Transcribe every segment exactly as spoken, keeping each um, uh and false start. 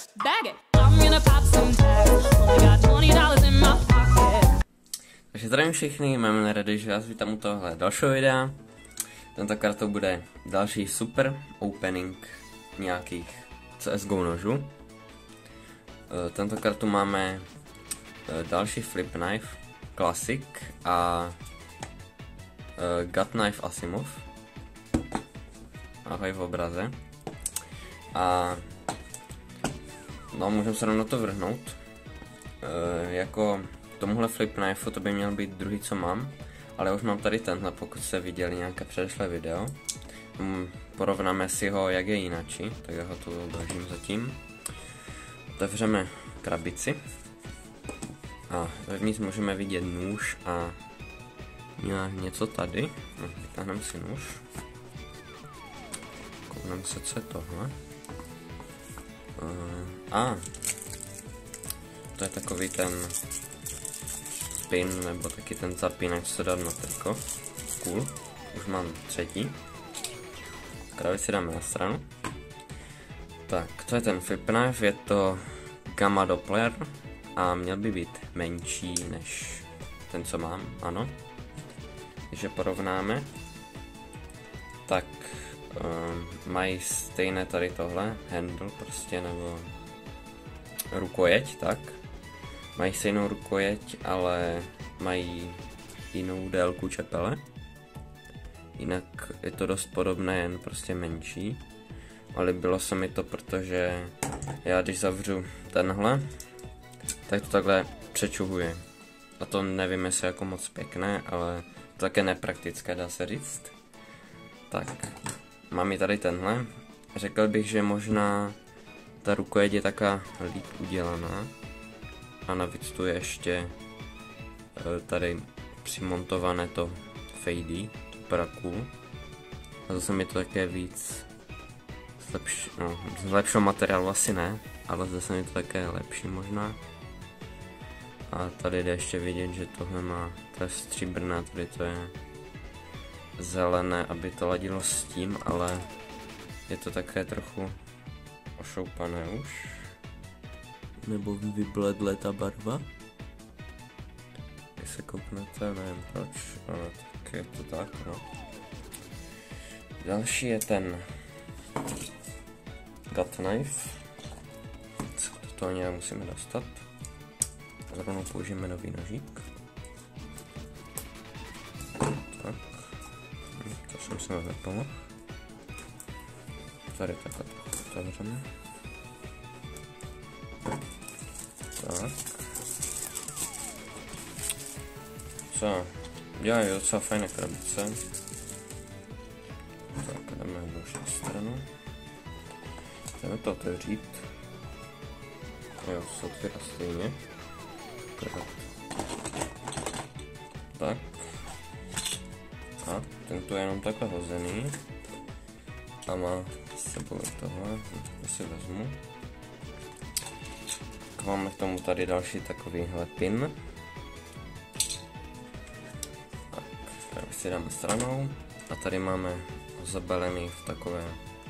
Takže zdravím všechny, mám rádi, že vás vítám u tohle dalšího videa. Tentokrát to bude další super opening nějakých C S G O nožů. Tentokrát tu máme další Flip Knife Classic a Gut Knife Asimov. Ahoj v obraze. A no, můžeme se rovnou to vrhnout. E, jako tomuhle Flip Knife to by měl být druhý, co mám, ale už mám tady tenhle, pokud jste viděli nějaké předešlé video. Porovnáme si ho, jak je jinačí, tak já ho tu držím zatím. Otevřeme krabici a vevnitř můžeme vidět nůž a něco tady. No, vytáhneme si nůž. Koukneme se, co je tohle. A to je takový ten spin, nebo taky ten zapínač, co se dá na triko. Cool. Už mám třetí. Krabici dáme na stranu. Tak, to je ten Flip Knife, je to Gamma Doppler a měl by být menší než ten, co mám, ano. Když je porovnáme, tak um, mají stejné tady tohle, handle prostě, nebo rukojeť, tak. Mají stejnou rukojeť, ale mají jinou délku čepele. Jinak je to dost podobné, jen prostě menší. Ale bylo se mi to, protože já když zavřu tenhle, tak to takhle přečuhuje. A to nevím, jestli jako moc pěkné, ale to také nepraktické, dá se říct. Tak, mám i tady tenhle. Řekl bych, že možná ta rukojeť je taká líp udělaná. A navíc tu je ještě tady přimontované to fadey, to vypadá cool. A zase mi to také víc z, lepš, no, z lepšího materiálu asi ne, ale zase mi to také lepší možná. A tady jde ještě vidět, že tohle má, to je stříbrné, tady to je zelené, aby to ladilo s tím, ale je to také trochu ošoupané už. Nebo vybledle ta barva. Když se kouknete, nevím proč, ale tak je to tak, no. Další je ten Gut Knife. To ani nemusíme dostat. Zrovna použijeme nový nožík. Tak. To jsem si nepomohl. Tady takhle otevřeme. Tak. Co? Dělají docela fajné krabice. Tak, jdeme na další stranu. Jdeme to otevřít. Jo, se otvírá stejně. Tak. A tento je jenom takhle hozený. A má s sebou tohle, to si vezmu. Máme k tomu tady další takovýhle pin. Tak, tady si dáme stranou. A tady máme zabalený v takové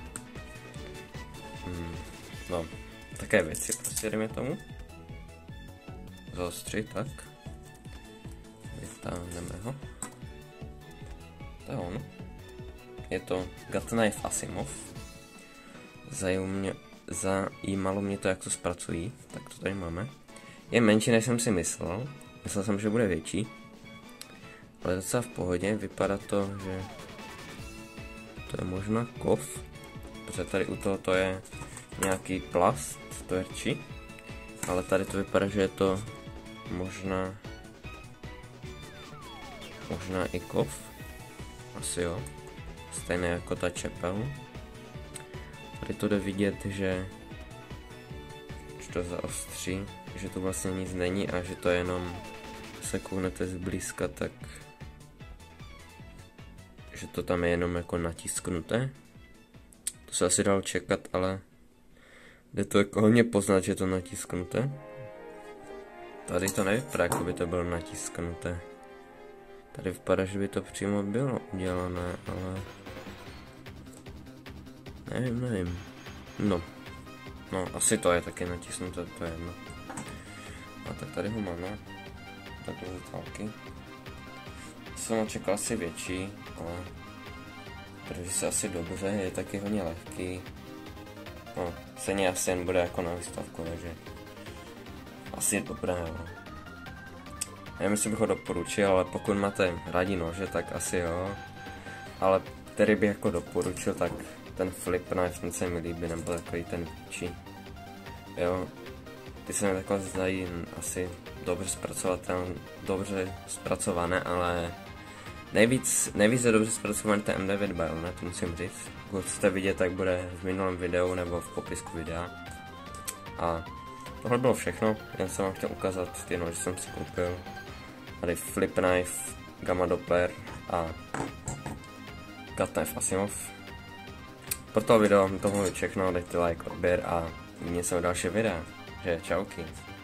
hmm, no, také věci, prostě jdeme tomu. Zaostřit, tak. Vytáhneme ho. To je on. Je to Gut Knife Asimov. Zajímalo Zajímalo mě to, jak to zpracují. Tak to tady máme. Je menší, než jsem si myslel. Myslel jsem, že bude větší. Ale docela v pohodě. Vypadá to, že to je možná kov. Protože tady u toho to je nějaký plast, tvrdší. Ale tady to vypadá, že je to možná možná i kov. Asi jo. Stejné jako ta čepel. Tady to jde vidět, že když to zaostří, že to vlastně nic není a že to je jenom, se kouknete zblízka, tak že to tam je jenom jako natisknuté. To se asi dalo čekat, ale jde to jako hodně poznat, že je to natisknuté. Tady to nevypadá, jako by to bylo natisknuté. Tady vypadá, že by to přímo bylo udělané, ale nevím, nevím. No. No, asi to je taky natisnuté, to je jedno. A tak tady ho máme. Takhle zatálky. Jsem čekal asi větší, ale drží se asi dobře, je taky hodně lehký. No, stejně asi jen bude jako na výstavku, takže asi je dobré, jo. Nevím, jestli bych ho doporučil, ale pokud máte rádi nože, tak asi jo. Ale který bych jako doporučil, tak ten flip knife, ten se mi líbí, nebo takový ten větší. Jo, ty se mi takhle zdají asi dobře zpracovatelné, dobře zpracované, ale nejvíc, nejvíc je dobře zpracovaný ten M devět Bajonet, to musím říct. Pokud chcete vidět, tak bude v minulém videu nebo v popisku videa. A tohle bylo všechno, jen jsem vám chtěl ukázat ty nože, jsem si koupil. Tady flip knife, gamma doppler a cut knife Asimov. Pro to video mi to bylo všechno, dejte like, odběr a uvidíme se u dalšího videa. Že čauky.